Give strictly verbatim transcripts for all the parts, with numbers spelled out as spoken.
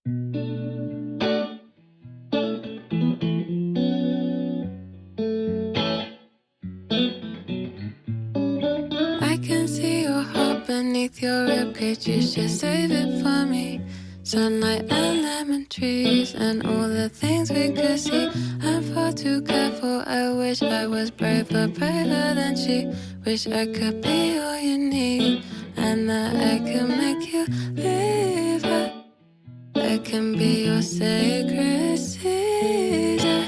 I can see your heart beneath your ribcage. You should save it for me. Sunlight and lemon trees and all the things we could see. I'm far too careful. I wish I was braver, braver than she. Wish I could be all you need, and that I could make you leave her. I can be your sacred Caesar.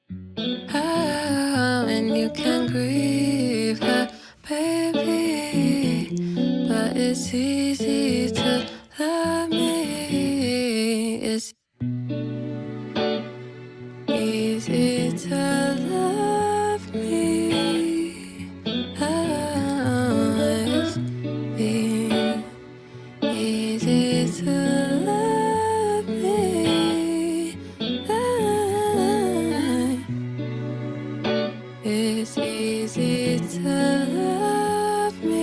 Oh, and you can grieve her, baby. But it's easy to love me. It's easy to love me. Oh, it's easy to love me. It's easy to love me.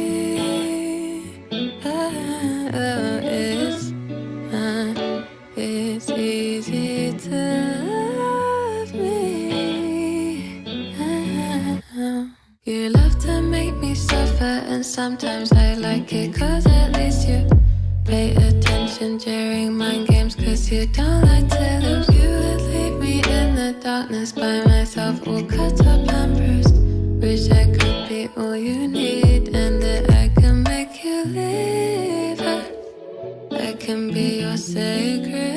Oh, it's, uh, it's easy to love me. Oh. You love to make me suffer, and sometimes I like it, cause at least you pay attention during mind games, cause you don't like to lose. You would leave me in the darkness by myself, all cut up and bruised. Wish I could be all you need, and that I can make you leave her. I can be your sacred